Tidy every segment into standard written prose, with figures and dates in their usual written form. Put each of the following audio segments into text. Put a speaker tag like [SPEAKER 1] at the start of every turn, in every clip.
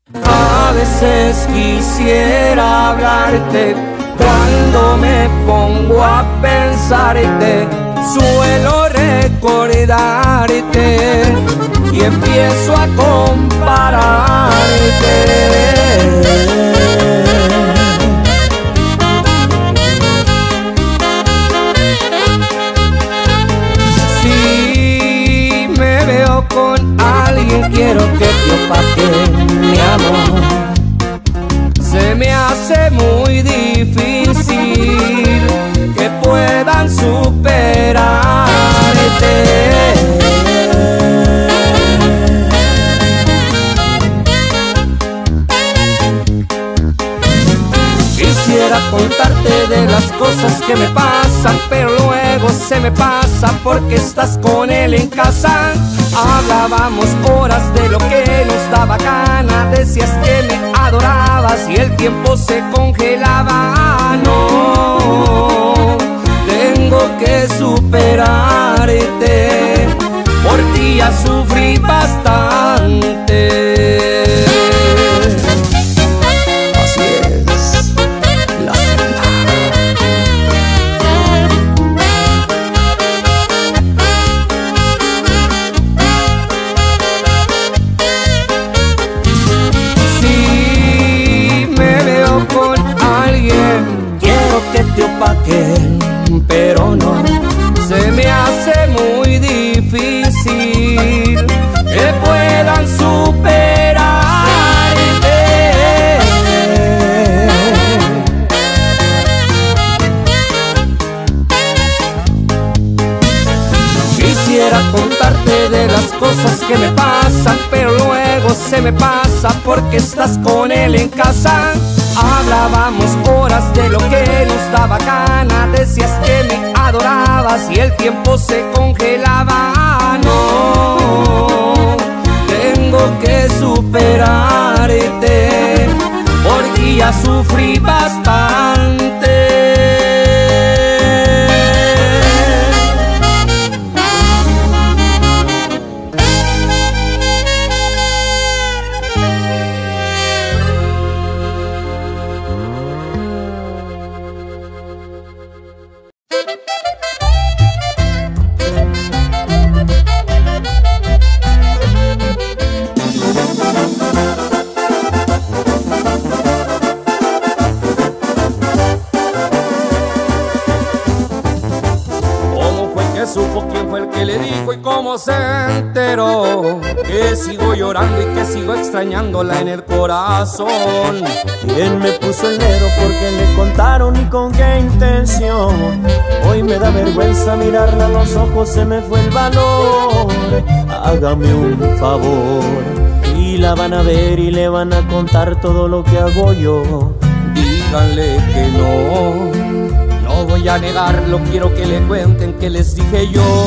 [SPEAKER 1] A veces quisiera hablarte cuando me pongo a pensarte. Suelo recordarte y empiezo a compararte. Si me veo con alguien, quiero que te opaque mi amor. Se me hace muy difícil que puedan superarte. Quisiera contarte de las cosas que me pasan, pero luego se me pasa porque estás con él en casa. Hablábamos horas de lo que nos daba gana, decías que me adorabas y el tiempo se congelaba. No, tengo que superarte, por ti ya sufrí bastante. Que te opaquen, pero no, se me hace muy difícil que puedan superarte. Quisiera contarte de las cosas que me pasan, pero luego se me pasa porque estás con él en casa. Hablábamos horas de lo que nos daba gana, decías que me adorabas y el tiempo se congelaba. No, tengo que superarte, porque ya sufrí bastante.
[SPEAKER 2] Supo quién fue el que le dijo y cómo se enteró que sigo llorando y que sigo extrañándola en el corazón.
[SPEAKER 3] ¿Quién me puso el dedo? Porque le contaron y con qué intención. Hoy me da vergüenza mirarla a los ojos, se me fue el valor. Hágame un favor y la van a ver y le van a contar todo lo que hago yo.
[SPEAKER 2] Díganle que no voy a negarlo, quiero que le cuenten que les dije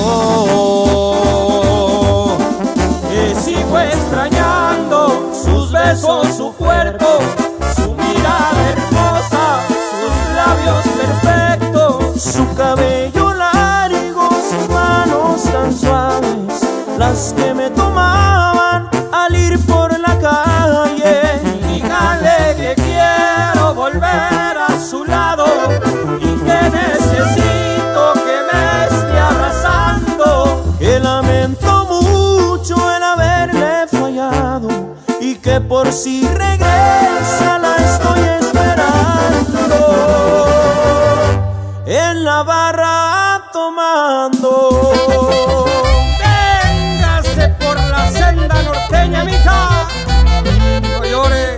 [SPEAKER 2] yo. Que sigo extrañando sus besos, su cuerpo, su mirada hermosa, sus labios perfectos,
[SPEAKER 3] su cabello largo, sus manos tan suaves, las que me tomaban al ir por la calle.
[SPEAKER 2] Díganle que quiero volver a su lado y que necesito que me esté abrazando.
[SPEAKER 3] Que lamento mucho el haberle fallado y que por si regresa la estoy esperando en la barra tomando.
[SPEAKER 2] Véngase por la senda norteña, mija, no llore.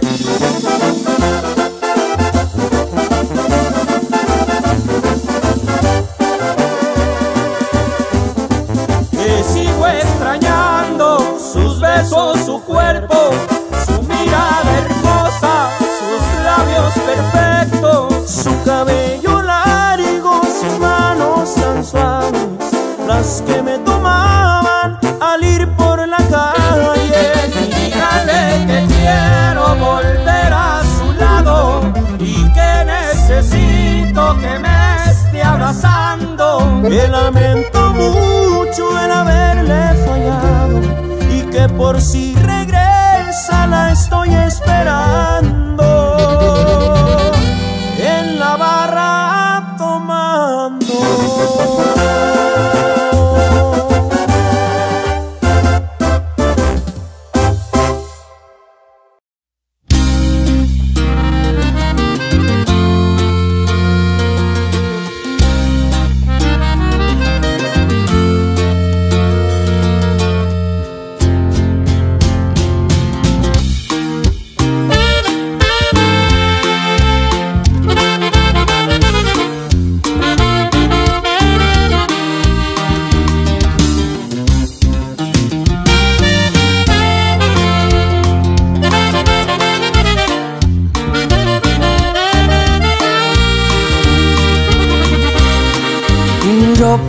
[SPEAKER 2] Sigo extrañando sus besos, su cuerpo, su mirada hermosa, sus labios perfectos,
[SPEAKER 3] su cabello largo, sus manos tan suaves, las que me tomaban al ir por la calle.
[SPEAKER 2] Dígale que quiero volver a su lado y que necesito que me esté abrazando.
[SPEAKER 3] Que lamento mucho el haberle fallado y que por si regresa la estoy esperando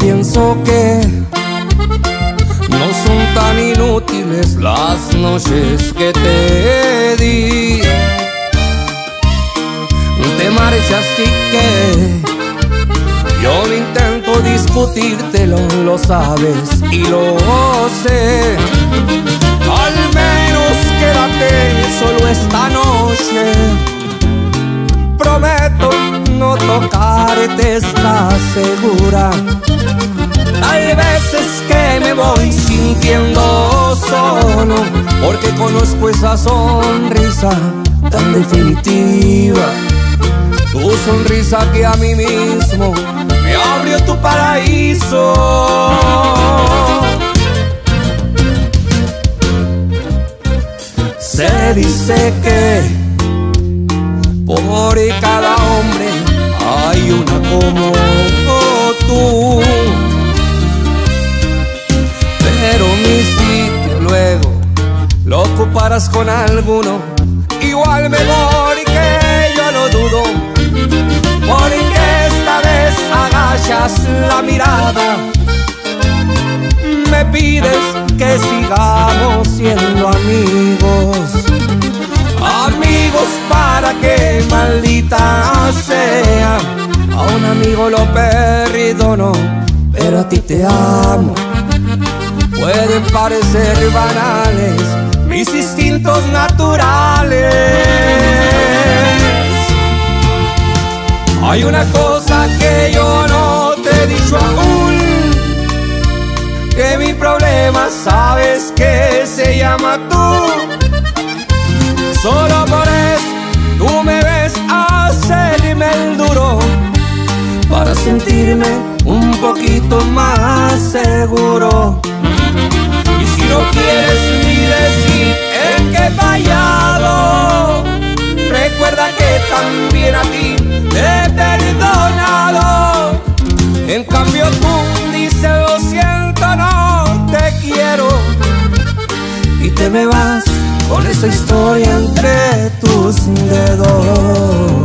[SPEAKER 1] pienso que no son tan inútiles las noches que te di. Te marchaste y que yo no intento discutírtelo, lo sabes y lo sé. Al menos quédate solo esta noche. Prometo no tocarte, ¿estás segura? Hay veces que me voy sintiendo solo, porque conozco esa sonrisa tan definitiva. Tu sonrisa que a mí mismo me abrió tu paraíso. Se dice que por cada hombre hay una como tú, pero mi sitio luego lo ocuparás con alguno igual mejor, y que yo no dudo, porque esta vez agachas la mirada, me pides que sigamos siendo amigos. Amigos para que, maldita sea, a un amigo lo perdono, pero a ti te amo. Pueden parecer banales mis instintos naturales. Hay una cosa que yo no te he dicho aún, que mi problema sabes que se llama tú. Solo por eso tú me ves hacerme el duro, para sentirme un poquito más seguro. Y si no quieres ni decir en qué he fallado, recuerda que también a ti te he perdonado. En cambio tú dices lo siento, no te quiero, y te me vas con esa historia entre tus dedos.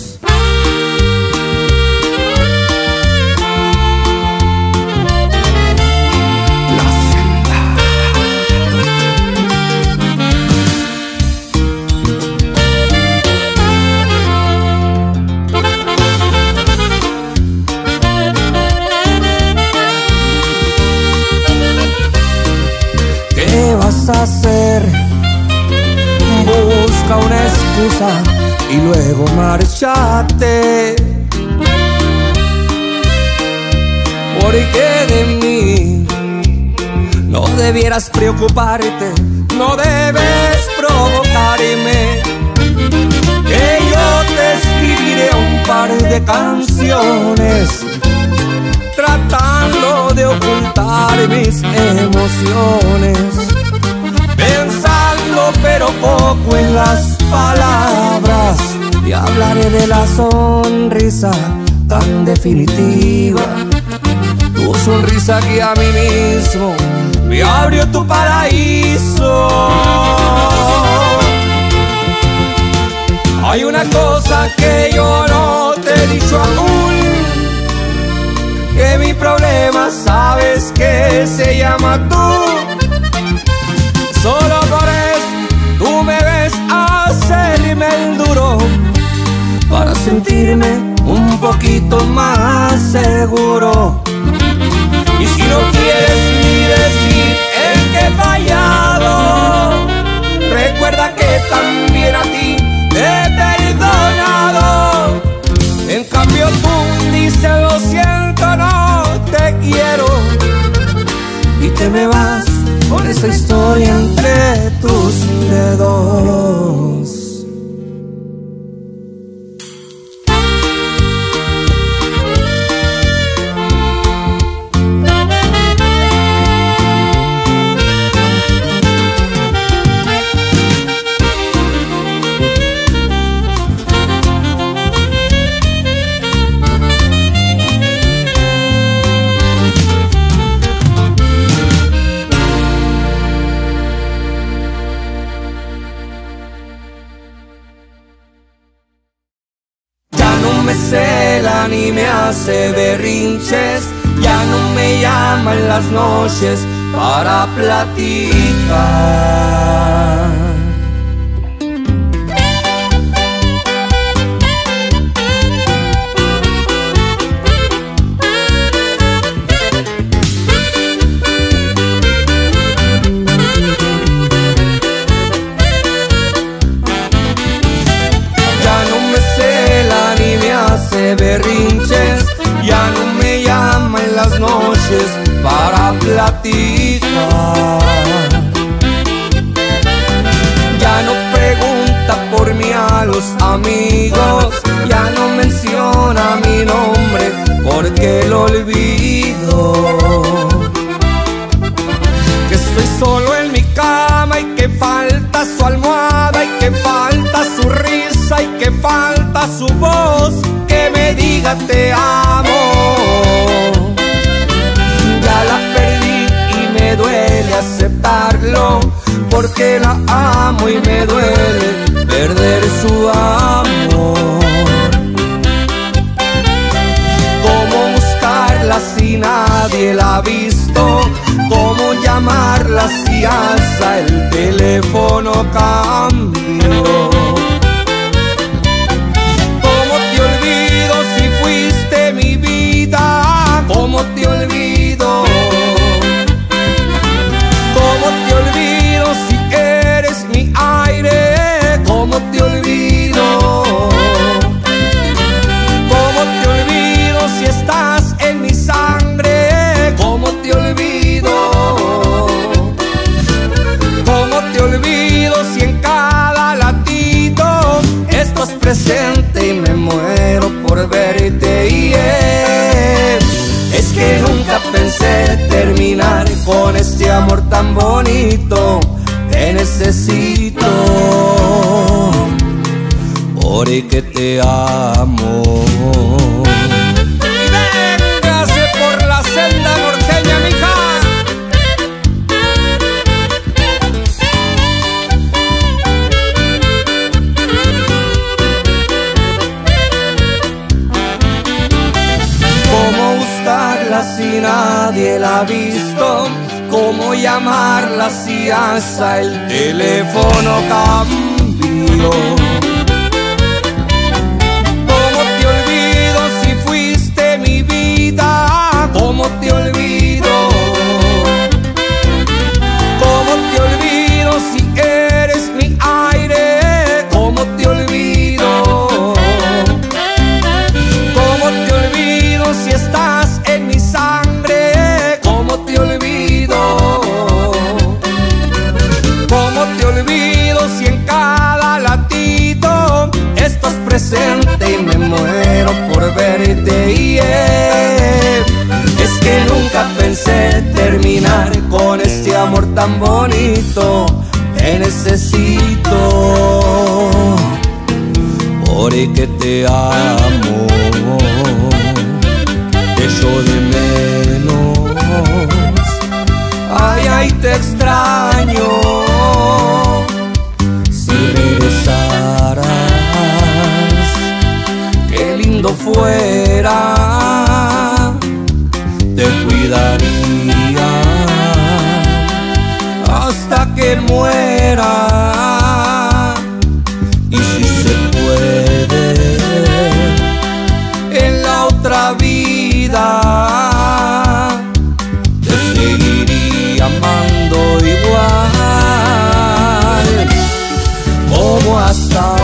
[SPEAKER 1] ¿Qué vas a hacer? Busca una excusa y luego márchate, porque de mí no debieras preocuparte, no debes provocarme, que yo te escribiré un par de canciones tratando de ocultar mis emociones, pensando pero poco en las palabras. Te hablaré de la sonrisa tan definitiva, tu sonrisa que a mí mismo me abrió tu paraíso. Hay una cosa que yo no te he dicho aún, que mi problema sabes que se llama tú. Solo por eso tú me ves hacerme el duro, para sentirme un poquito más seguro. Y si no quieres ni decir en qué he fallado, recuerda que también a ti te he perdonado. En cambio tú dices lo siento, no te quiero, y te me vas con esa historia entre tus dedos. Ni me hace berrinches, Ya no me llama en las noches para platicar. Berrinches, ya no me llama en las noches para platicar. Ya no pregunta por mí a los amigos, ya no menciona mi nombre porque lo olvido. Que estoy solo en mi cama y que falta su almohada y que falta su risa y que falta su voz que me diga te amo. Ya la perdí y me duele aceptarlo, porque la amo y me duele perder su amor. ¿Cómo buscarla si nadie la ha visto? ¿Cómo llamarla si hasta el teléfono cambió? Mi vida, ¿cómo te olvido? ¿Cómo te olvido si eres mi aire? ¿Cómo te olvido? ¿Cómo te olvido si estás en mi sangre? ¿Cómo te olvido? ¿Cómo te olvido si en cada latido estás presente y me muero por verte? Es que nunca pensé terminar con este amor tan bonito. Te necesito porque te amo. Y véngase por la senda norteña, mija. Si nadie la ha visto, ¿cómo llamarla si hasta el teléfono cambió? ¿Cómo te olvido si fuiste mi vida? ¿Cómo te olvido? ¿Cómo te olvido si eres mi aire? ¿Cómo te olvido? ¿Cómo te olvido si estás en mi sangre? ¿Cómo te olvido? ¿Cómo te olvido si en cada latido estás presente y me muero por verte? Es que nunca pensé terminar con este amor tan bonito. Te necesito porque te amo. Te echo de menos, ay, ay, te extraño. Si regresaras, qué lindo fuera. Te cuidaría hasta que muera. Y si se puede, en la otra vida te seguiría amando igual como hasta hoy.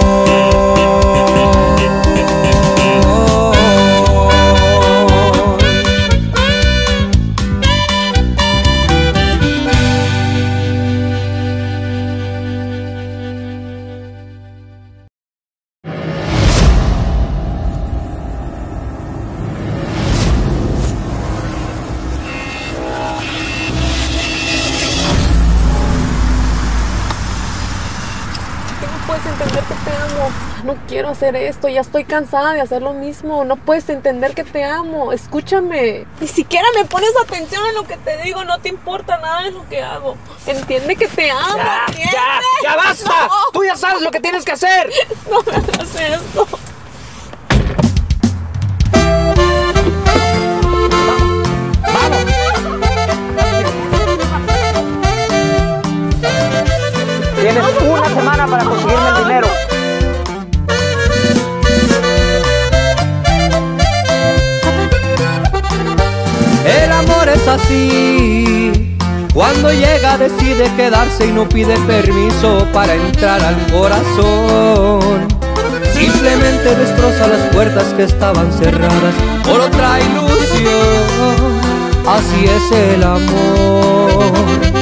[SPEAKER 4] No quiero hacer esto, ya estoy cansada de hacer lo mismo. No puedes entender que te amo. Escúchame. Ni siquiera me pones atención en lo que te digo. No te importa nada de lo que hago. Entiende que te amo.
[SPEAKER 1] ¡Ya basta! No. Tú ya sabes lo que tienes que hacer.
[SPEAKER 4] No me hagas esto.
[SPEAKER 5] Tienes una semana para conseguirme el dinero.
[SPEAKER 1] El amor es así, cuando llega decide quedarse y no pide permiso para entrar al corazón. Simplemente destroza las puertas que estaban cerradas por otra ilusión. Así es el amor.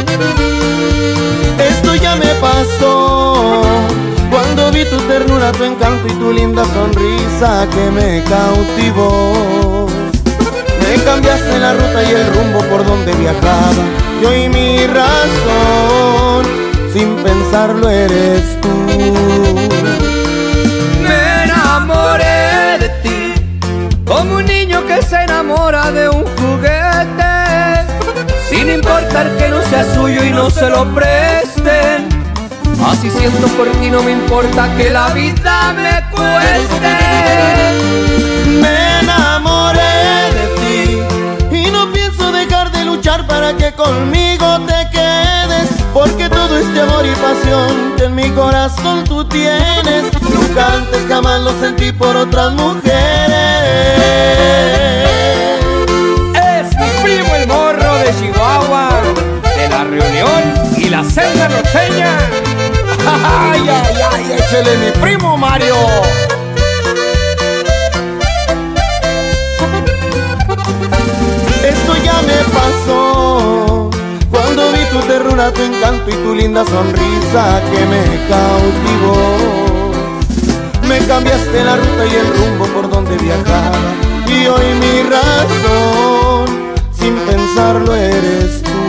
[SPEAKER 3] Esto ya me pasó cuando vi tu ternura, tu encanto y tu linda sonrisa que me cautivó. Me cambiaste la ruta y el rumbo por donde viajaba, y hoy mi razón, sin pensarlo eres tú.
[SPEAKER 1] Me enamoré de ti, como un niño que se enamora de un juguete, sin importar que no sea suyo y no se lo presten. Así siento por ti, no me importa que la vida me cueste.
[SPEAKER 3] Me enamoré de ti y no pienso dejar de luchar para que conmigo te quedes, porque todo este amor y pasión que en mi corazón tú tienes, nunca antes jamás lo sentí por otras mujeres.
[SPEAKER 1] Es mi primo el morro de Chihuahua, de La Reunión y la Celda Norteña.
[SPEAKER 3] ¡Ay, ay, ay! ¡Échale, mi primo Mario! Esto ya me pasó cuando vi tu ternura, tu encanto y tu linda sonrisa que me cautivó. Me cambiaste la ruta y el rumbo por donde viajaba, y hoy mi razón, sin pensarlo eres tú.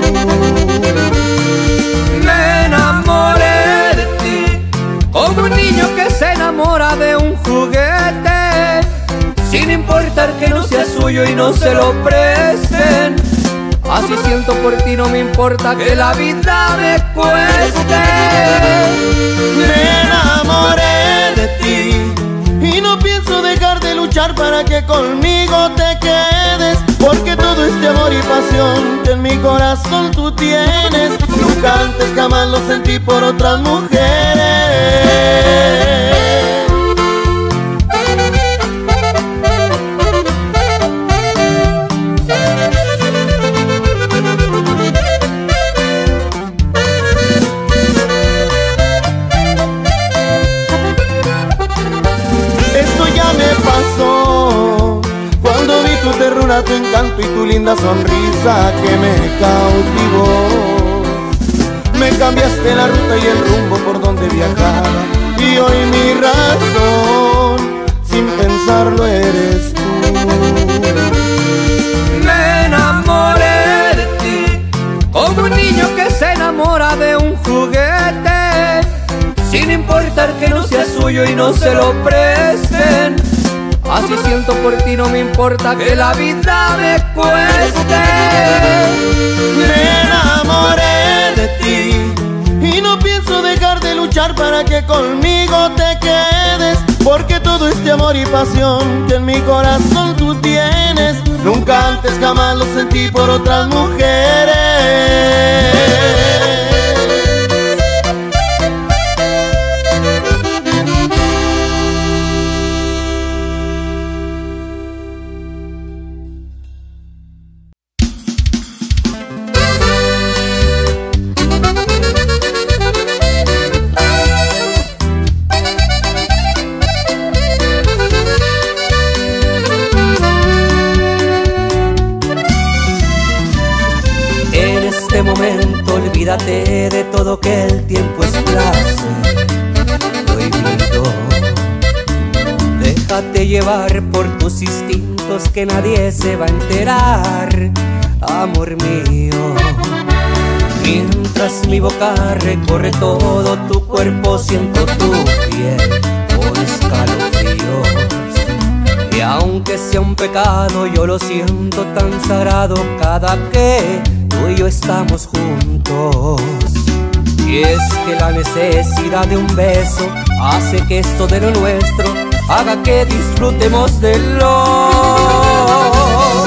[SPEAKER 1] Me enamoré de ti, como un niño que se enamora de un juguete, sin importar que no sea suyo y no se lo presten. Así siento por ti, no me importa que la vida me cueste.
[SPEAKER 3] Me enamoré de ti y no pienso dejar de luchar para que conmigo te quedes, porque todo este amor y pasión que en mi corazón tú tienes, nunca antes jamás lo sentí por otras mujeres. Cuando vi tu ternura, tu encanto y tu linda sonrisa que me cautivó. Me cambiaste la ruta y el rumbo por donde viajaba, y hoy mi razón, sin pensarlo eres tú.
[SPEAKER 1] Me enamoré de ti, como un niño que se enamora de un juguete, sin importar que no sea suyo y no se lo presten. Así siento por ti, no me importa que la vida me cueste.
[SPEAKER 3] Me enamoré de ti y no pienso dejar de luchar para que conmigo te quedes, porque todo este amor y pasión que en mi corazón tú tienes, nunca antes jamás lo sentí por otras mujeres.
[SPEAKER 1] Olvídate de todo, que el tiempo es placer prohibido. Déjate llevar por tus instintos, que nadie se va a enterar, amor mío. Mientras mi boca recorre todo tu cuerpo, siento tu piel con escalofríos. Y aunque sea un pecado, yo lo siento tan sagrado cada que tú y yo estamos juntos. Y es que la necesidad de un beso hace que esto de lo nuestro haga que disfrutemos de lo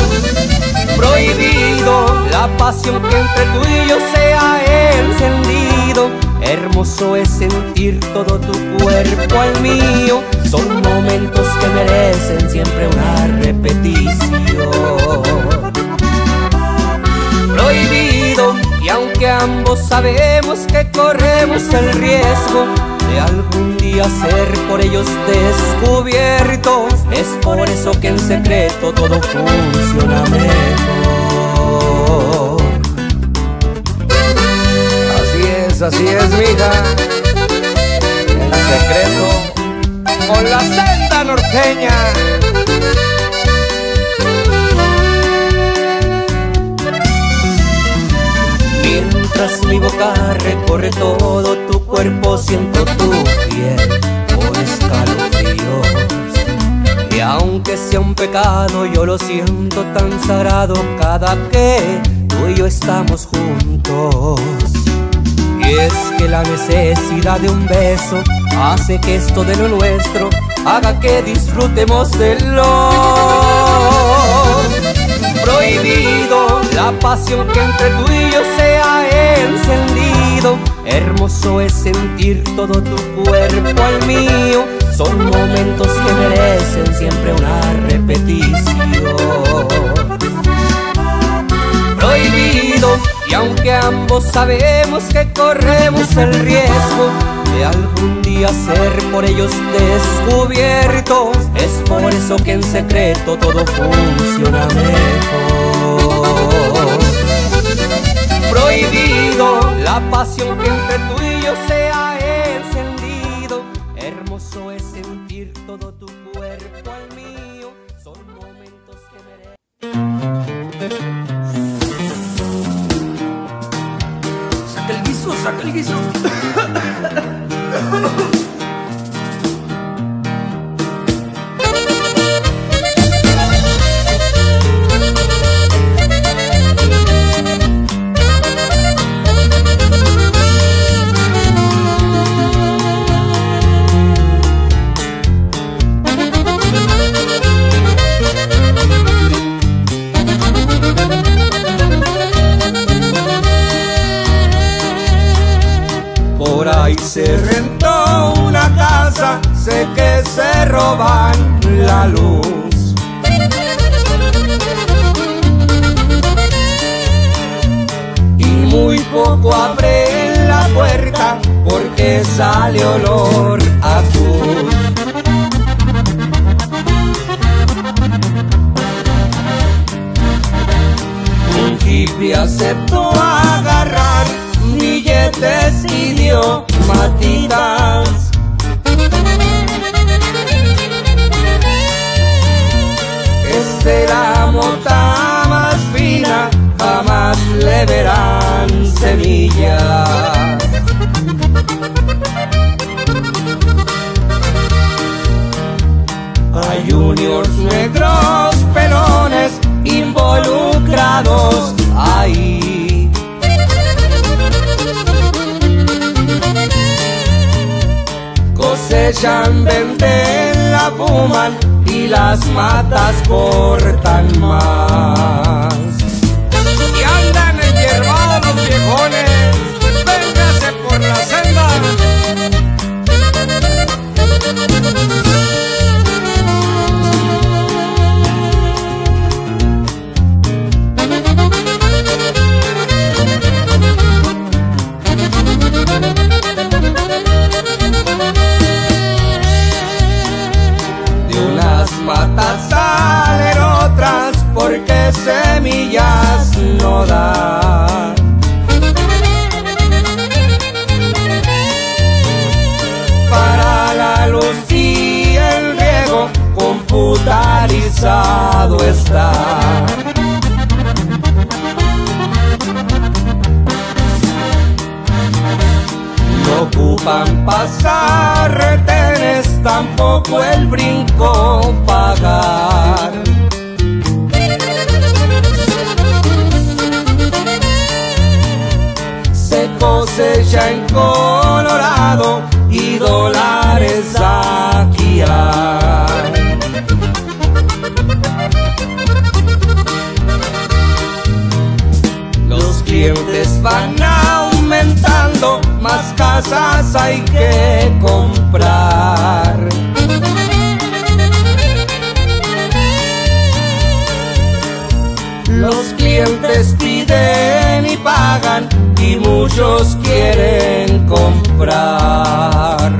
[SPEAKER 1] prohibido. La pasión que entre tú y yo sea encendido Hermoso es sentir todo tu cuerpo al mío. Son momentos que merecen siempre una repetición. Prohibido, y aunque ambos sabemos que corremos el riesgo de algún día ser por ellos descubiertos, es por eso que en secreto todo funciona mejor. Así es, mija, en secreto, con la senda norteña. Mientras mi boca recorre todo tu cuerpo, siento tu piel con escalofríos. Y aunque sea un pecado, yo lo siento tan sagrado cada que tú y yo estamos juntos. Y es que la necesidad de un beso hace que esto de lo nuestro haga que disfrutemos de lo prohibido. La pasión que entre tú y yo se ha encendido. Hermoso es sentir todo tu cuerpo al mío. Son momentos que merecen siempre una repetición. Prohibido, y aunque ambos sabemos que corremos el riesgo de algún día ser por ellos descubiertos, es por eso que en secreto todo funciona mejor. Prohibido, la pasión que entre tú y yo se ha encendido. Hermoso es sentir todo tu cuerpo al mío. Son momentos que merecen.
[SPEAKER 2] Saca el guiso.
[SPEAKER 1] Por ahí se rentó una casa, sé que se roban la luz. Y muy poco abren la puerta porque sale olor a cruz. Un hippie aceptó agarrar billetes y dio matitas. Es de la mota más fina, jamás le verán semillas. Hay juniors negros pelones involucrados ahí. Cosechan, venden, la fuman y las matas cortan más. Y andan enhierbados los viejones, véngase por la senda. Matas salen otras porque semillas no dan. Para la luz y el riego computarizado está. No ocupan pasar retenes, tampoco el brinco pagar. Se cosecha en Colorado y dólares aquí hay. Los clientes van aumentando, más más hay que comprar. Los clientes piden y pagan y muchos quieren comprar.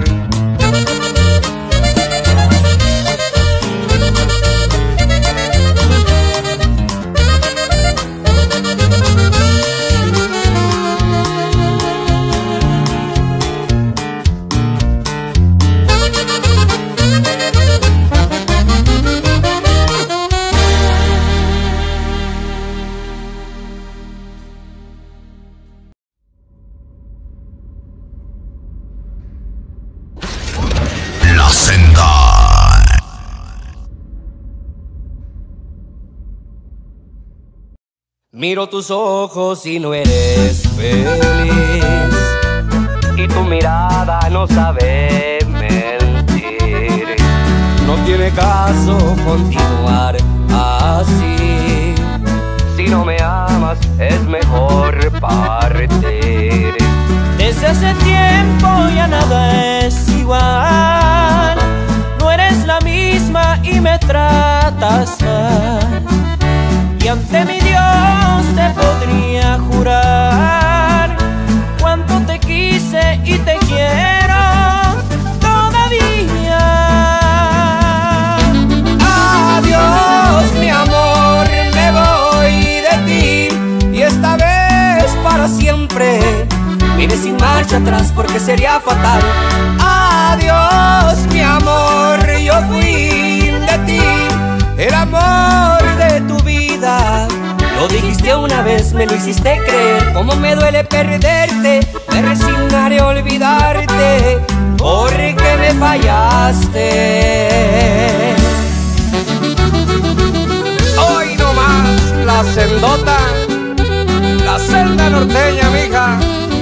[SPEAKER 1] Miro tus ojos y no eres feliz, y tu mirada no sabe mentir. No tiene caso continuar así. Si no me amas es mejor partir.
[SPEAKER 3] Desde hace tiempo ya nada es igual. No eres la misma y me tratas mal. Y ante mi Dios te podría jurar cuánto te quise y te quiero todavía.
[SPEAKER 1] Adiós, mi amor, me voy de ti, y esta vez para siempre. Iré sin marcha atrás porque sería fatal. Adiós, mi amor, yo fui de ti, el amor de tu vida. Lo dijiste una vez, me lo hiciste creer. Cómo me duele perderte, me resignaré a olvidarte, porque me fallaste. Hoy no más la sendota, la senda norteña, mija.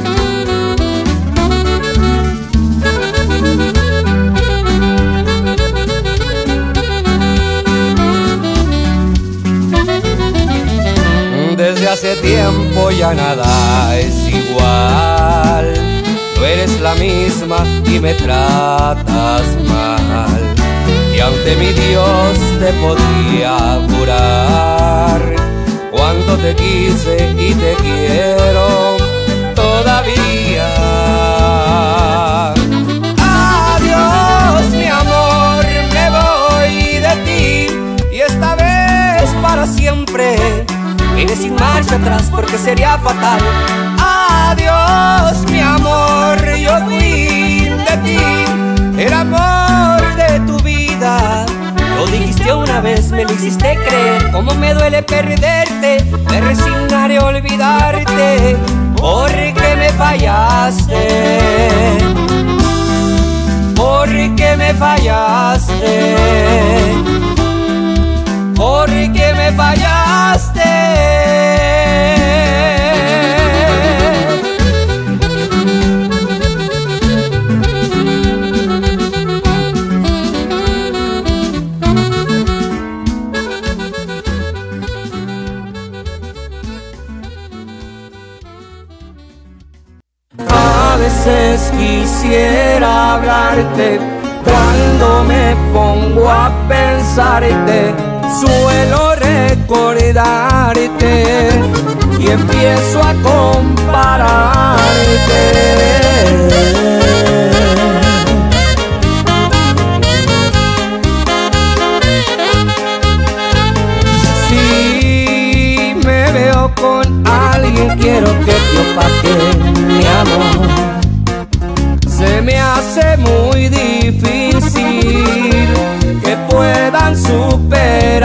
[SPEAKER 1] Desde hace tiempo ya nada es igual. No eres la misma y me tratas mal. Y ante mi Dios te podría jurar cuánto te quise y te quiero todavía. Adiós, mi amor, me voy de ti, y esta vez para siempre. Iré sin marcha atrás porque sería fatal. Adiós, mi amor, yo fui de ti, el amor de tu vida. Lo dijiste una vez, me lo hiciste creer. Cómo me duele perderte, me resignaré a olvidarte, porque me fallaste, porque me fallaste, porque me fallaste. A veces quisiera hablarte cuando me pongo a pensarte. Suelo recordarte y empiezo a compararte. Si me veo con alguien, quiero que te opaque mi amor. Se me hace muy difícil que puedan superarte.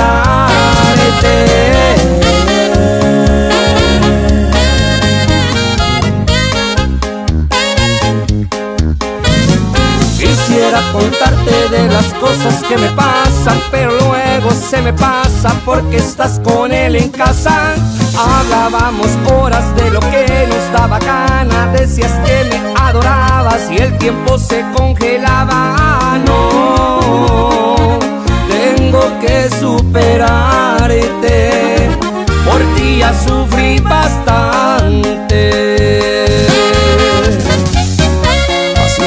[SPEAKER 1] Quisiera contarte de las cosas que me pasan, pero luego se me pasa porque estás con él en casa. Hablábamos horas de lo que nos daba gana, decías que me adorabas y el tiempo se congelaba. No, tengo que superarte, por ti ya sufrí bastante. Así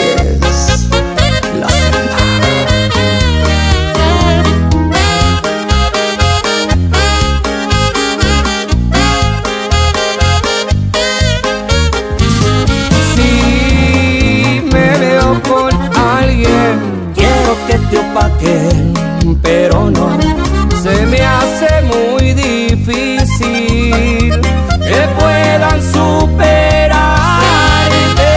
[SPEAKER 1] que te opaquen, pero no, se me hace muy difícil que puedan superarte.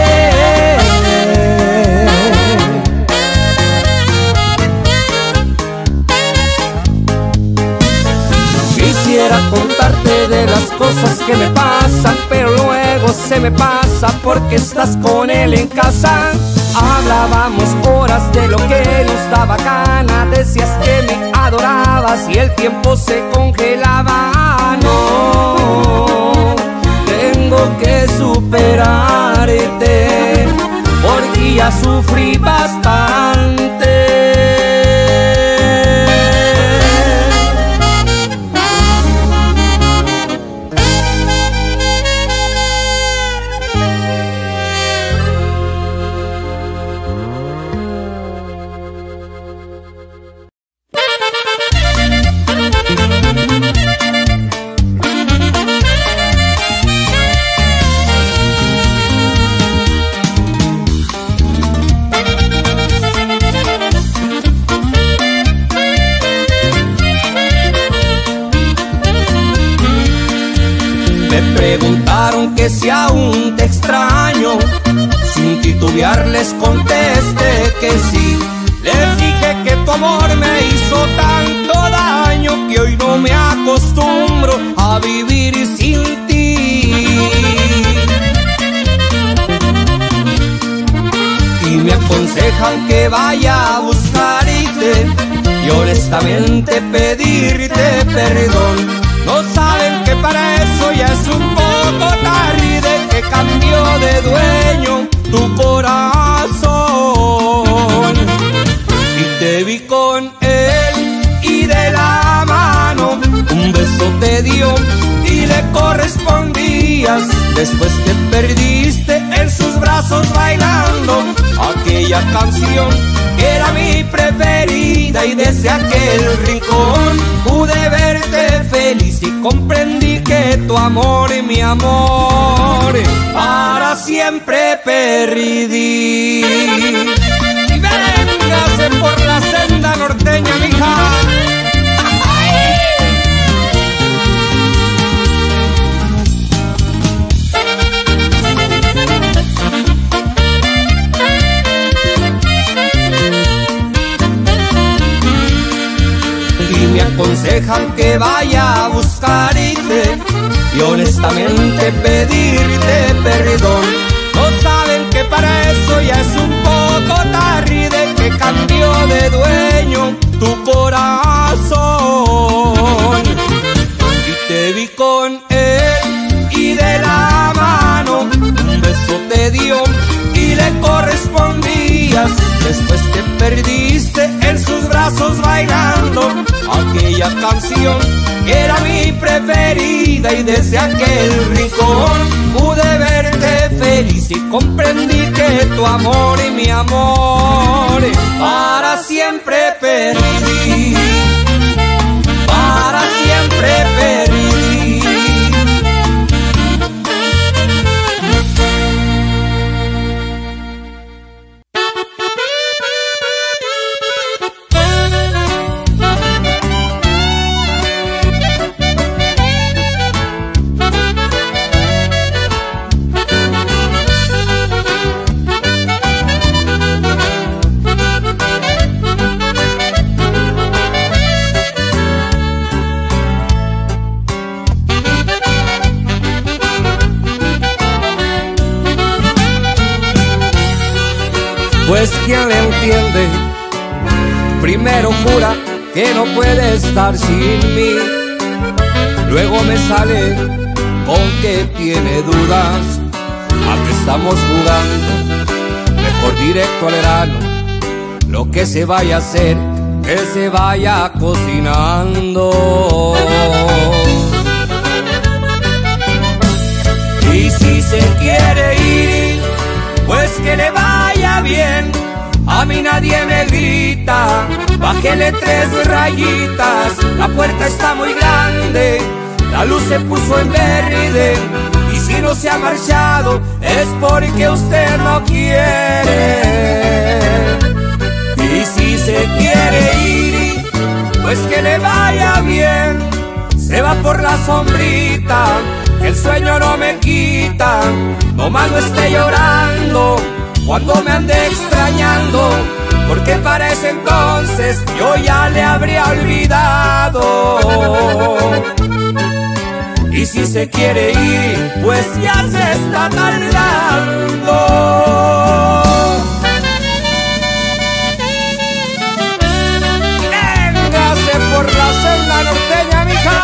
[SPEAKER 1] Quisiera contarte de las cosas que me pasan, pero luego se me pasa porque estás con él en casa. Hablábamos horas de lo que nos daba gana, decías que me adorabas y el tiempo se congelaba. No, tengo que superarte porque ya sufrí bastante. Preguntaron que si aún te extraño, sin titubear les contesté que sí. Les dije que tu amor me hizo tanto daño que hoy no me acostumbro a vivir sin ti. Y me aconsejan que vaya a buscarte y honestamente pedirte perdón. No saben que para eso ya es un poco tarde, que cambió de dueño tu corazón. Y te vi con él y de la mano un beso te dio y le correspondías. Después te perdiste en sus brazos bailando aquella canción que era mi preferida, y desde aquel rincón pude verte feliz y comprendí que tu amor y mi amor para siempre perdí. Y véngase por la senda norteña, mija. Me aconsejan que vaya a buscarte y honestamente pedirte perdón. No saben que para eso ya es un poco tarde, que cambió de dueño tu corazón. Y te vi con él y de la mano un beso te dio y le correspondías. Después te perdiste en sus brazos bailando aquella canción que era mi preferida, y desde aquel rincón pude verte feliz y comprendí que tu amor y mi amor para siempre perdí, para siempre perdí. Pues quien le entiende, primero jura que no puede estar sin mí, luego me sale con que tiene dudas. ¿A qué estamos jugando? Mejor directo al grano, lo que se vaya a hacer, que se vaya cocinando. Y si se quiere ir, pues que le vaya bien. A mí nadie me grita, bájele 3 rayitas. La puerta está muy grande, la luz se puso en verde, y si no se ha marchado es porque usted no quiere. Y si se la sombrita, que el sueño no me quita. Nomás no esté llorando cuando me ande extrañando, porque para ese entonces yo ya le habría olvidado. Y si se quiere ir, pues ya se está tardando. Véngase por la senda norteña, mija.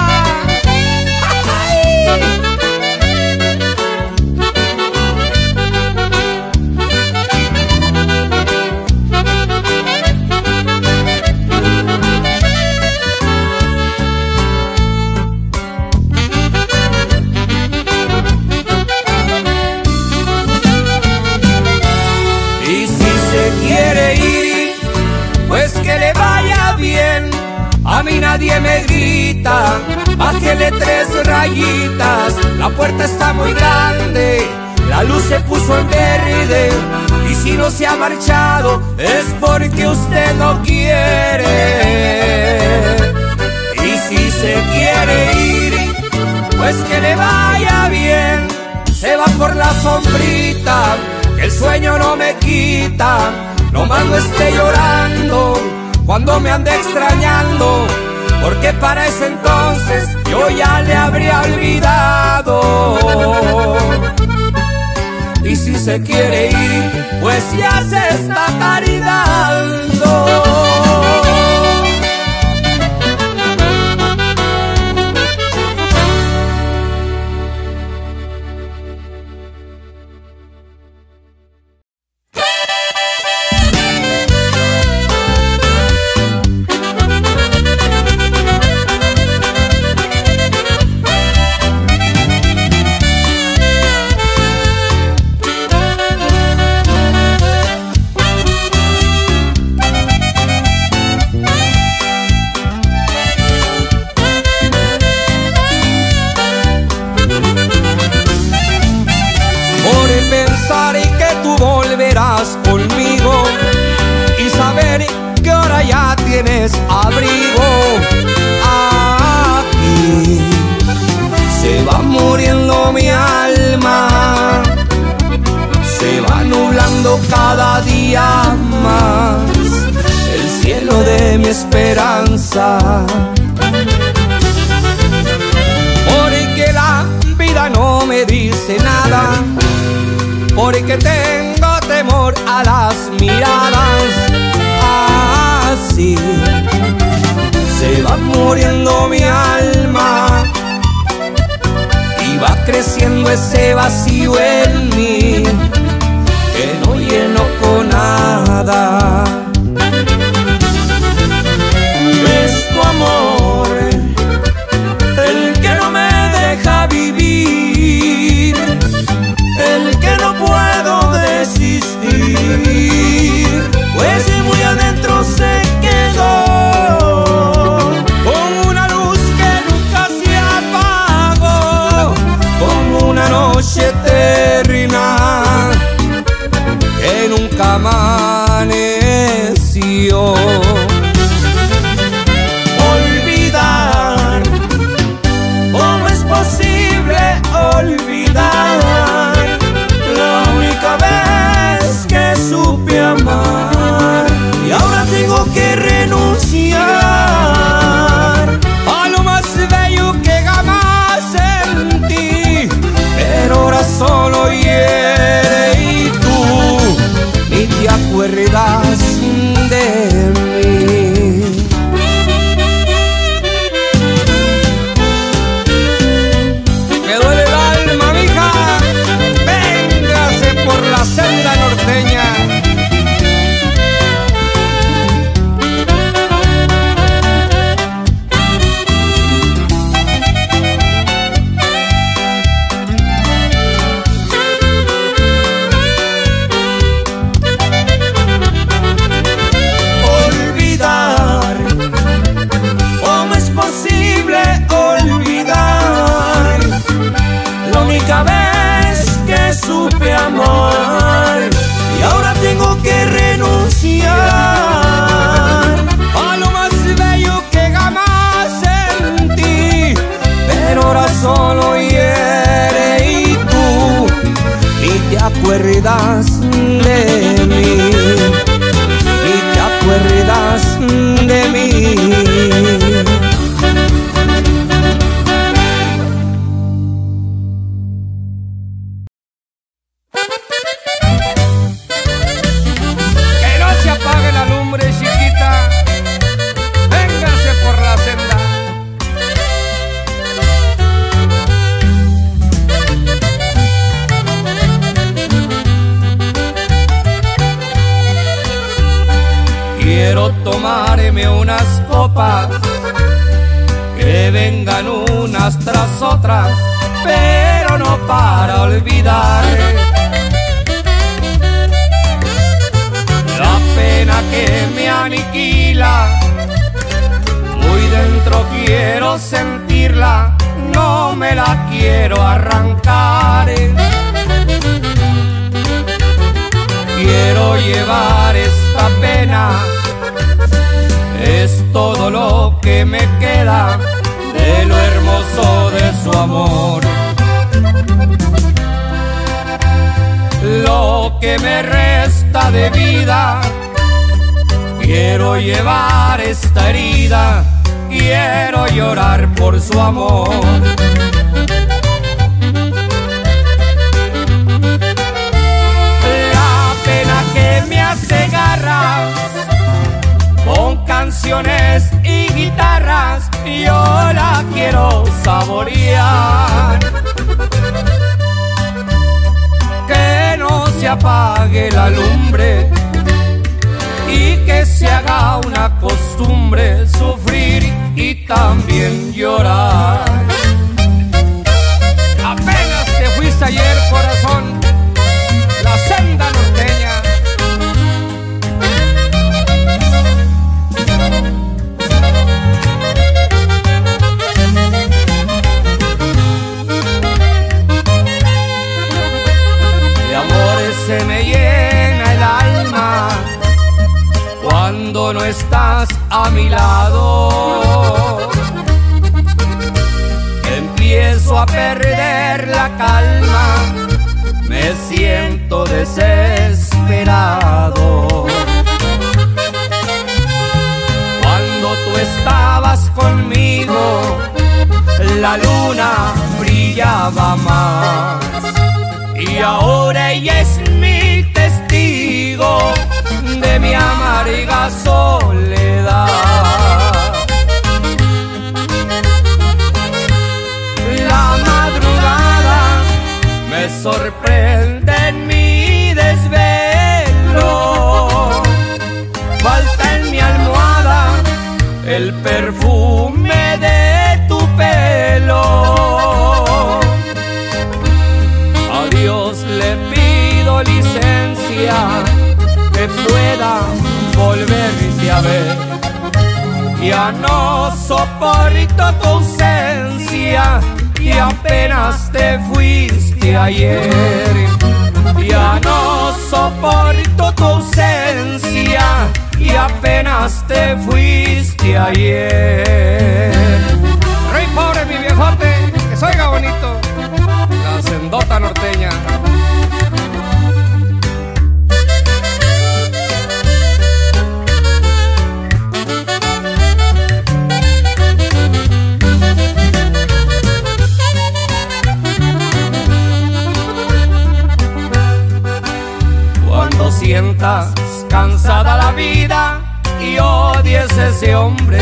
[SPEAKER 1] Pues que le vaya bien, a mí nadie me grita, bájele 3 rayitas, la puerta está muy grande, la luz se puso en verde, y si no se ha marchado es porque usted no quiere. Y si se quiere ir, pues que le vaya bien, se va por la sombrita, que el sueño no me quita. Nomás no esté llorando cuando me ande extrañando, porque para ese entonces yo ya le habría olvidado. Y si se quiere ir, pues ya se está tardando. Conmigo y saber que ahora ya tienes abrigo. Aquí se va muriendo mi alma, se va nublando cada día más el cielo de mi esperanza. Porque la vida no me dice nada, porque tengo temor a las miradas. Así se va muriendo mi alma y va creciendo ese vacío en mí que no lleno con nada. Es tu amor el que no me deja vivir, el que no puedo desistir, pues muy adentro se quedó como una luz que nunca se apagó, como una noche eterna que nunca amaneció. Olvidar, ¿cómo es posible olvidar la única vez que supe amar? Y ahora tengo que renunciar a lo más bello que jamás sentí, pero ahora solo hiere y tú ni te acuerdas de mí. Me duele el alma, mija, véngase por la senda norteña. Hoy Quiero tomarme unas copas que vengan unas tras otras, pero no para olvidar la pena que me aniquila. Muy dentro quiero sentirla, no me la quiero arrancar. Quiero llevar esta pena, es todo lo que me queda de lo hermoso de su amor. Lo que me resta de vida, quiero llevar esta herida, quiero llorar por su amor. La pena que me hace garras, con canciones y guitarras, yo la quiero saborear. Que no se apague la lumbre y que se haga una costumbre sufrir y también llorar. Apenas te fuiste ayer, corazón, la senda norteña. De amores se me llena el alma cuando no estás a mi lado. Empiezo a perder la calma, me siento desesperado. Cuando tú estabas conmigo, la luna brillaba más, y ahora ella es mi testigo de mi amarga soledad. La madrugada me sorprende en mi desvelo, falta en mi almohada el perfume de tu pelo. A Dios le pido licencia que pueda volverte a ver. Ya no soporto tu ausencia y apenas te fuiste ayer. Ya no soporto tu ausencia y apenas te fuiste ayer. Rey pobre mi viejote, que se oiga bonito, la sendota norteña. Cuando sientas cansada la vida y odies a ese hombre,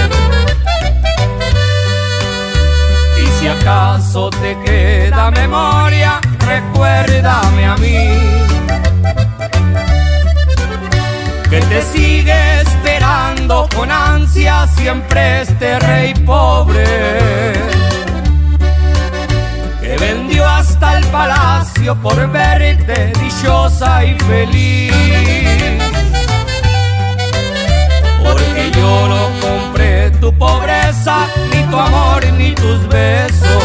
[SPEAKER 1] y si acaso te queda memoria, recuérdame a mí, que te sigue esperando con ansia siempre este rey pobre, que vendió hasta el palacio por verte dichosa y feliz. Porque yo no compré tu pobreza, ni tu amor, ni tus besos.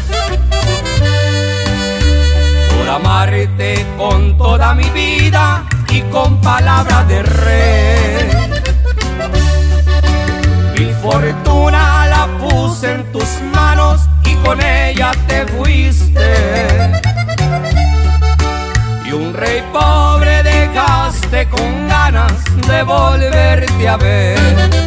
[SPEAKER 1] Por amarte con toda mi vida y con palabra de rey. Mi fortuna la puse en tus manos y con ella te fuiste. Y un rey pobre dejaste con ganas de volverte a ver.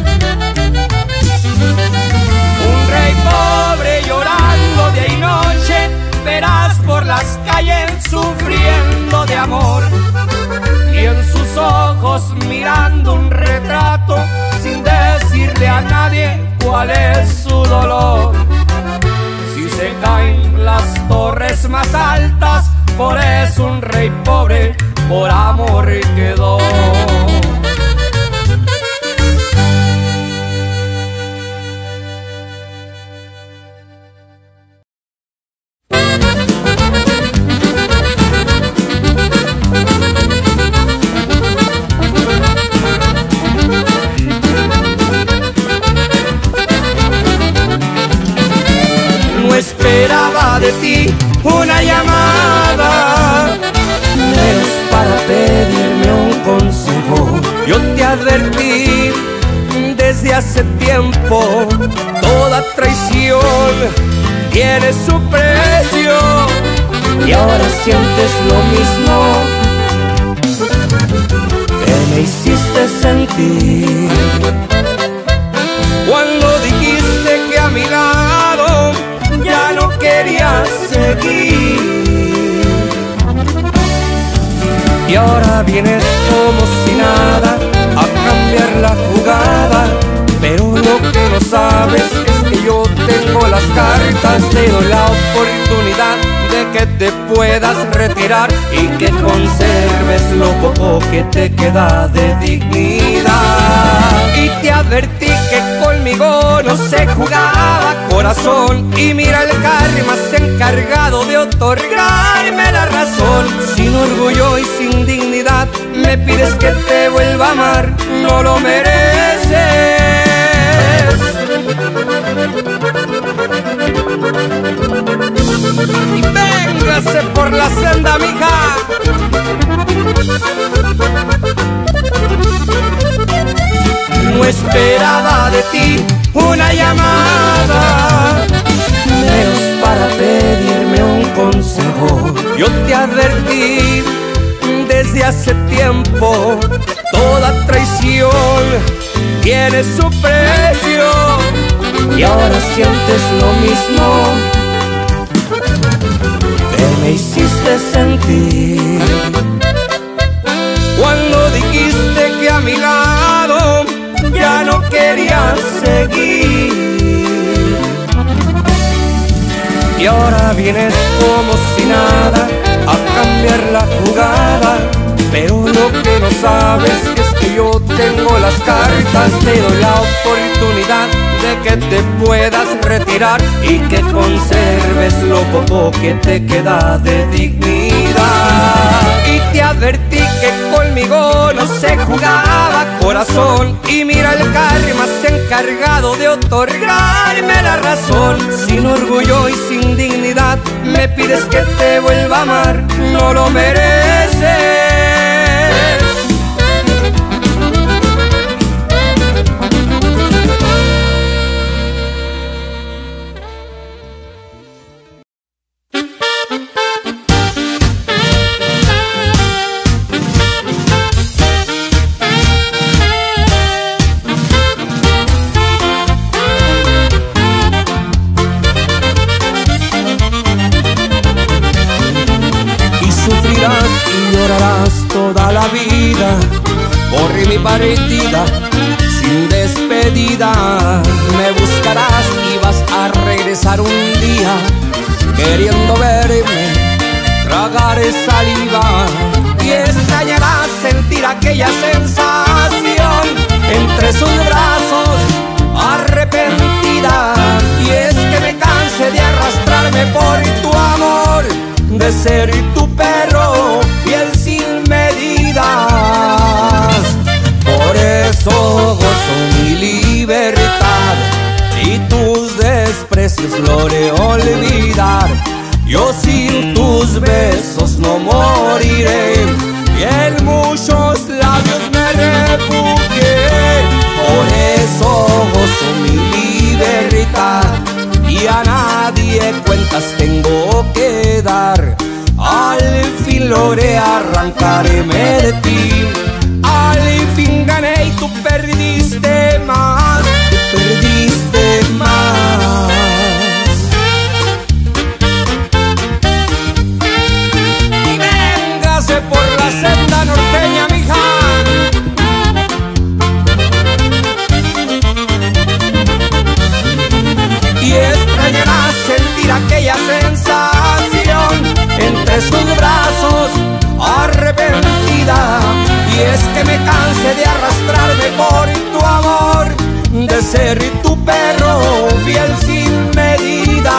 [SPEAKER 1] Un rey pobre llorando día y noche, verás por las calles sufriendo de amor. Y en sus ojos mirando un retrato sin decirle a nadie cuál es su dolor. Si se caen las torres más altas, por eso un rey pobre por amor quedó. te advertí desde hace tiempo, toda traición tiene su precio. Y ahora sientes lo mismo que me hiciste sentir cuando dijiste que a mi lado ya no querías seguir. Y ahora vienes como si nada a cambiar la jugada, pero lo que no sabes es que yo tengo las cartas. Te doy la oportunidad de que te puedas retirar y que conserves lo poco que te queda de dignidad. Y te advertí que conmigo no se jugaba, corazón, y mira el karma se ha encargado de otorgarme la razón. Sin orgullo y sin dignidad me pides que te vuelva a amar, no lo mereces. Y véngase por la senda, mija. No esperaba de ti una llamada, menos para pedirme un consejo. Yo te advertí desde hace tiempo, toda traición tiene su precio. Y ahora sientes lo mismo que me hiciste sentir cuando dijiste que a mi lado ya no querías seguir. Y ahora vienes como si nada a cambiar la jugada, pero lo que no sabes es que yo tengo las cartas. Te doy la oportunidad de que te puedas retirar y que conserves lo poco que te queda de dignidad. Y te advertí que conmigo no se jugaba, corazón, y mira el karma se ha encargado de otorgarme la razón. Sin orgullo y sin dignidad me pides que te vuelva a amar, no lo mereces. Toda la vida por mi partida sin despedida. Me buscarás y vas a regresar un día queriendo verme tragar saliva, y extrañarás sentir aquella sensación entre sus brazos arrepentida. Y es que me cansé de arrastrarme por tu amor, de ser tu perro fiel sin medidas. Por eso gozo mi libertad y tus desprecios logré olvidar. Yo sin tus besos no moriré y en muchos labios me refugié. Por eso gozo mi libertad y a nadie cuentas tengo que dar. Al fin logré arrancarme de ti, al fin gané y tú perdiste más, tú perdiste más. Y véngase por la senda norteña, mija. Y extrañarás sentir aquella sensación entre sus brazos arrepentida. Y es que me cansé de arrastrarme por tu amor, de ser tu perro fiel sin medidas.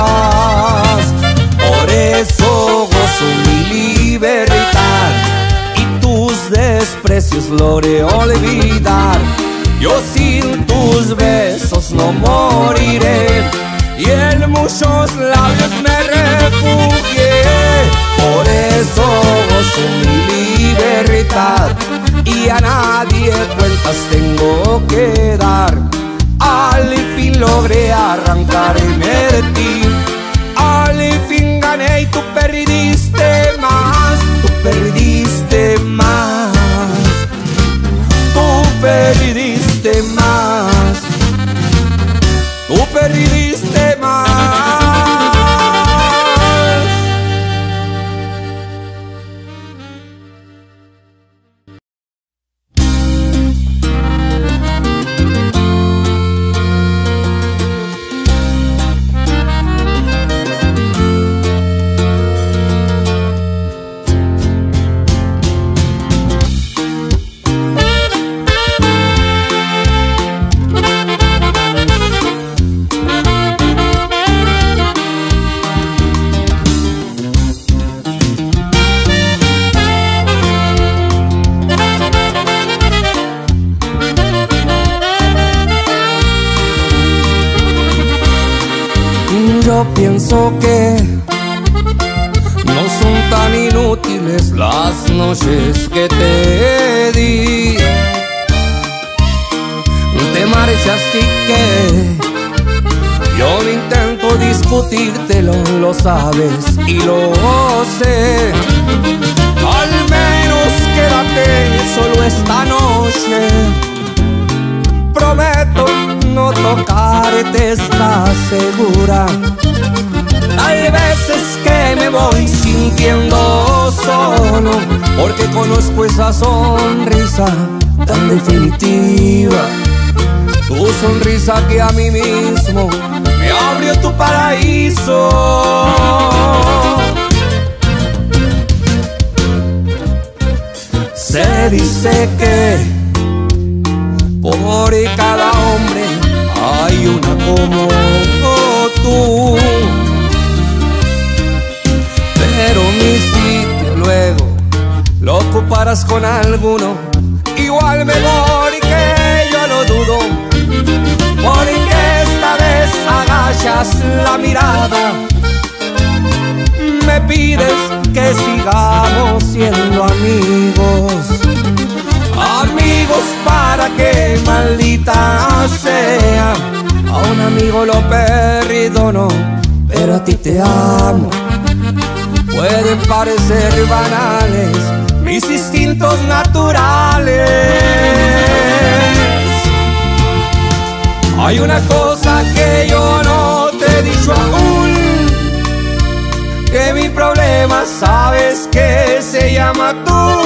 [SPEAKER 1] Por eso gozo mi libertad y tus desprecios logré olvidar. Yo sin tus besos no moriré y en muchos labios me refugié. Por eso gozo mi libertad y y a nadie cuentas tengo que dar. Al fin logré arrancarme de ti, al fin gané y tú perdiste más, tú perdiste más, tú perdiste más, tú perdiste más. Yo pienso que no son tan inútiles las noches que te di. Te marchaste y que yo no intento discutírtelo, lo sabes y lo sé. Al menos quédate solo esta noche. Prometo no tocarte, ¿estás segura? Hay veces que me voy sintiendo solo, porque conozco esa sonrisa tan definitiva. Tu sonrisa que a mí mismo me abrió tu paraíso. Se dice que por cada hombre hay una como tú, pero mi sitio luego lo ocuparás con alguno igual mejor, y que yo lo dudo, porque esta vez agachas la mirada, me pides que sigamos siendo amigos. Amigos para que maldita sea, a un amigo lo perdono, pero a ti te amo. Pueden parecer banales mis instintos naturales. Hay una cosa que yo no te he dicho aún, que mi problema sabes que se llama tú.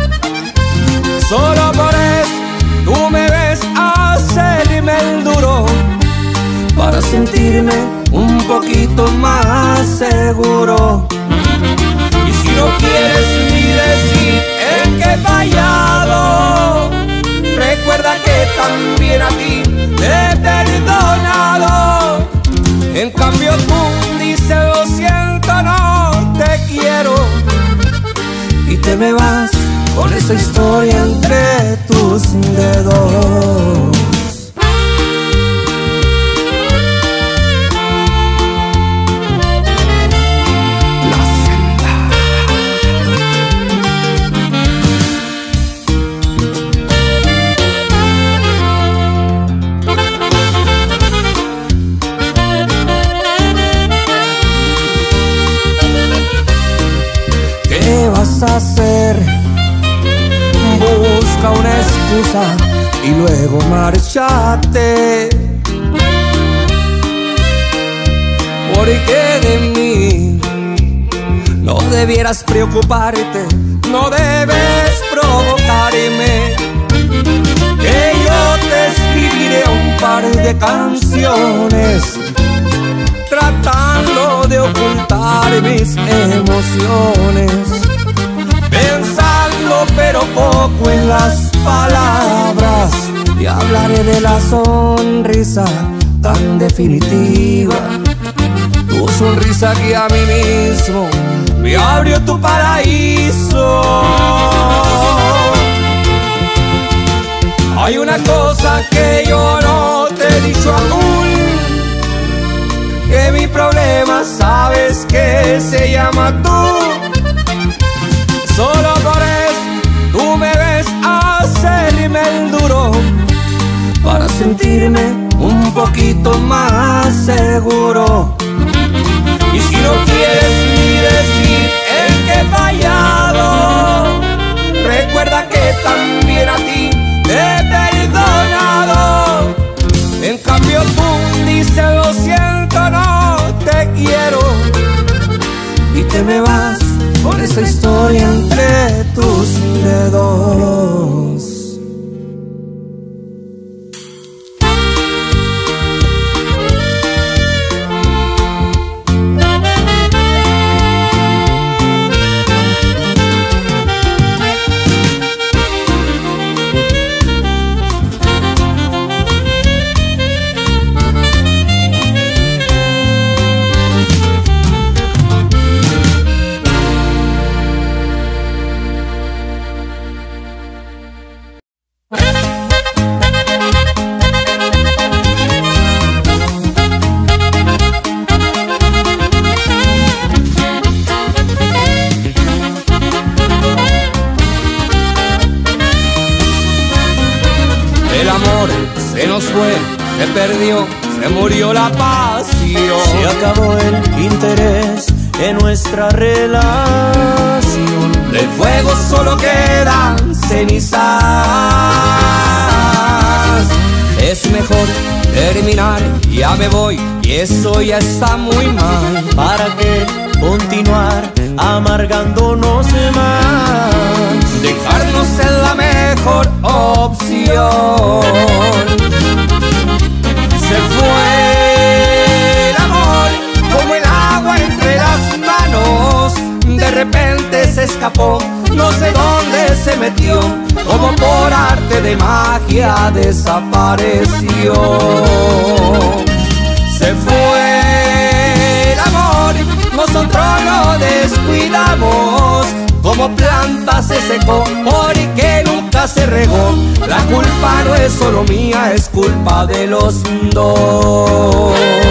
[SPEAKER 1] Solo por eso tú me ves hacerme el duro, para sentirme un poquito más seguro. Y si no quieres ni decir en qué he fallado, recuerda que también a ti te he perdonado. En cambio tú dices lo siento, no te quiero, y te me vas con esa historia entre tus dedos. La senda. ¿Qué vas a hacer? Busca una excusa y luego márchate, porque de mí no debieras preocuparte, no debes provocarme, que yo te escribiré un par de canciones tratando de ocultar mis emociones, pensando pero poco en las palabras, y hablaré de la sonrisa tan definitiva, tu sonrisa que a mí mismo me abrió tu paraíso. Hay una cosa que yo no te he dicho aún, que mi problema sabes que se llama tú. Solo por eso tú me ves así sentirme un poquito más seguro. Y si no quieres ni decir el que he fallado, recuerda que también a ti te he perdonado. En cambio tú dices lo siento, no te quiero, y te me vas con esa historia entre tus dedos. El amor se nos fue, se perdió, se murió la pasión.
[SPEAKER 3] Se acabó el interés en nuestra relación.
[SPEAKER 1] Del fuego solo quedan cenizas. Es mejor terminar, ya me voy, y eso ya está muy mal.
[SPEAKER 3] ¿Para qué continuar amargándonos más?
[SPEAKER 1] Dejarnos es la mejor opción. Se fue el amor como el agua entre las manos. De repente se escapó, no sé dónde se metió, como por arte de magia desapareció. Se fue el amor, nosotros lo descuidamos, como planta se secó porque nunca se regó. La culpa no es solo mía, es culpa de los dos.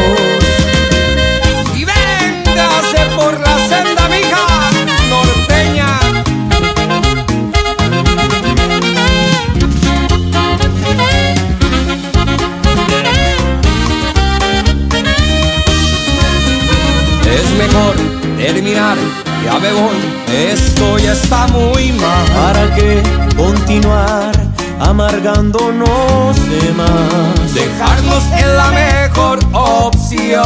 [SPEAKER 1] Y véngase por la senda, mija norteña. Es mejor terminar, ya me voy, esto ya está muy mal.
[SPEAKER 3] ¿Para qué continuar amargándonos de más?
[SPEAKER 1] Dejarnos es la mejor opción.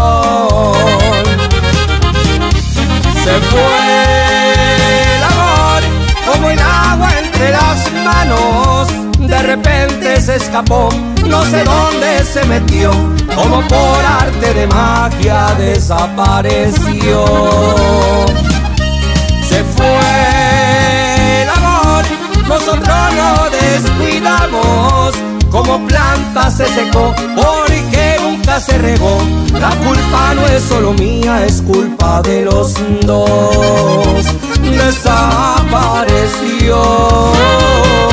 [SPEAKER 1] Se fue el amor como el agua entre las manos. De repente se escapó, no sé dónde se metió, como por arte de magia desapareció. Se fue el amor, nosotros lo descuidamos, como planta se secó porque nunca se regó. La culpa no es solo mía, es culpa de los dos. Desapareció.